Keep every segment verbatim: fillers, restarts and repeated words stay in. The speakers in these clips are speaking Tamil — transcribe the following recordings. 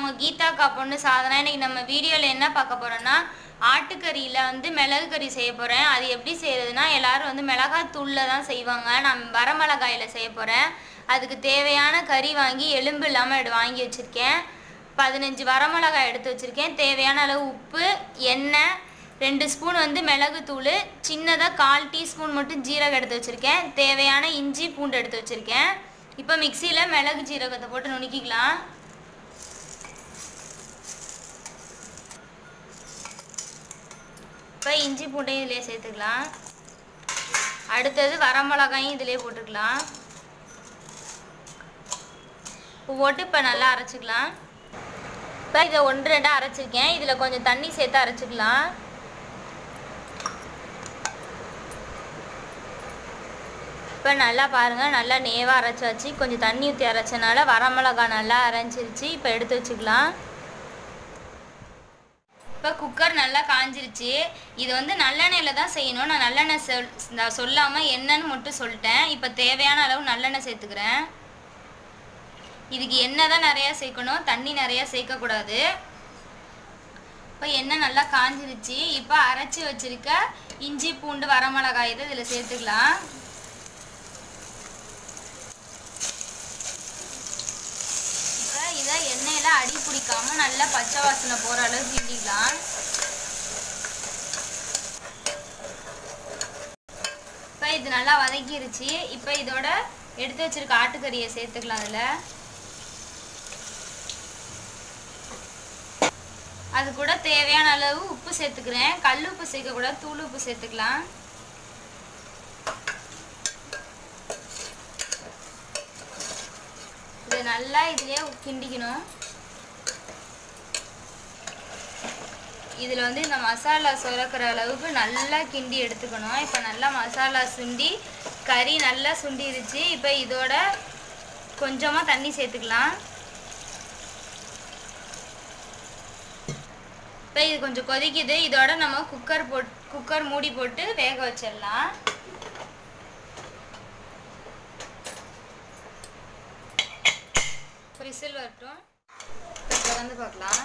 உங்கள் கீதாக்கா பொண்ணு சாதனா. இன்றைக்கி நம்ம வீடியோவில் என்ன பார்க்க போகிறோன்னா ஆட்டுக்கறியில் வந்து மிளகு கறி செய்ய போகிறேன். அது எப்படி செய்கிறதுனா எல்லோரும் வந்து மிளகாய் தூளில் தான் செய்வாங்க. நான் வரமிளகாயில் செய்ய போகிறேன். அதுக்கு தேவையான கறி வாங்கி எலும்பு இல்லாமல் எடு வாங்கி வச்சுருக்கேன். பதினஞ்சு வரமிளகாய் எடுத்து வச்சுருக்கேன். தேவையான அளவு உப்பு, எண்ணெய், ரெண்டு ஸ்பூன் வந்து மிளகு தூள், சின்னதாக கால் டீஸ்பூன் மட்டும் ஜீரகம் எடுத்து வச்சுருக்கேன். தேவையான இஞ்சி பூண்டு எடுத்து வச்சுருக்கேன். இப்போ மிக்சியில் மிளகு ஜீரகத்தை போட்டு நுணுக்கிக்கலாம். இப்போ இஞ்சி பூண்டையும் இதிலே சேர்த்துக்கலாம். அடுத்தது வரமிளகாயும் இதிலே போட்டுக்கலாம். இப்போ போட்டு இப்போ நல்லா அரைச்சிக்கலாம். இப்போ இதை ஒன்று ரெண்டாக அரைச்சிருக்கேன். இதில் கொஞ்சம் தண்ணி சேர்த்து அரைச்சிக்கலாம். இப்போ நல்லா பாருங்கள், நல்லா நேவாக அரைச்சி வச்சு கொஞ்சம் தண்ணி ஊற்றி அரைச்சனால வரமிளகாய் நல்லா அரைஞ்சிருச்சு. இப்போ எடுத்து வச்சுக்கலாம். இப்போ குக்கர் நல்லா காஞ்சிருச்சு. இது வந்து நல்லெண்ணெயில் தான் செய்யணும். நான் நல்லெண்ணெய் சொல் நான் சொல்லாமல் என்னன்னு மட்டும் சொல்லிட்டேன். இப்போ தேவையான அளவு நல்லெண்ணெய் சேர்த்துக்கிறேன். இதுக்கு எண்ணெய் தான் நிறையா சேர்க்கணும், தண்ணி நிறையா சேர்க்கக்கூடாது. இப்போ எண்ணெய் நல்லா காஞ்சிருச்சு. இப்போ அரைச்சி வச்சுருக்க இஞ்சி பூண்டு வரமிளகாய் இதை இதில் சேர்த்துக்கலாம். இப்போ இதை எண்ணெயில் அடி பிடிக்காமல் நல்லா பச்சை வாசனை போகிற அளவுக்கு கிண்டிக்கலாம். இப்போ இது நல்லா வதக்கிருச்சு. இப்போ இதோட எடுத்து வச்சுருக்க ஆட்டுக்கறியை சேர்த்துக்கலாம். அதில் அது கூட தேவையான அளவு உப்பு சேர்த்துக்கிறேன். கல் உப்பு சேர்க்கக்கூடாது, தூள் உப்பு சேர்த்துக்கலாம். இது நல்லா இதுலேயே கிண்டிக்கணும். இதில் வந்து இந்த மசாலா சுரக்கிற அளவுக்கு நல்லா கிண்டி எடுத்துக்கணும். இப்போ நல்லா மசாலா சுண்டி கறி நல்லா சுண்டிருச்சு. இப்போ இதோட கொஞ்சமாக தண்ணி சேர்த்துக்கலாம். இப்போ இது கொஞ்சம் கொதிக்குது. இதோட நம்ம குக்கர் போட் குக்கர் மூடி போட்டு வேக வச்சிடலாம். விசில் வரட்டும். திறந்து பார்க்கலாம்.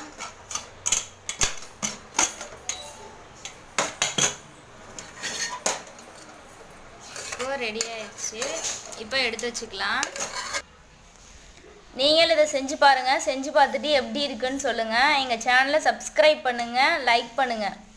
இப்போ ரெடி ஆயிடுச்சு. இப்போ எடுத்து வச்சுக்கலாம். நீங்கள் இதை செஞ்சு பாருங்கள். செஞ்சு பார்த்துட்டு எப்படி இருக்குன்னு சொல்லுங்கள். எங்கள் சேனலை சப்ஸ்கிரைப் பண்ணுங்கள், லைக் பண்ணுங்கள்.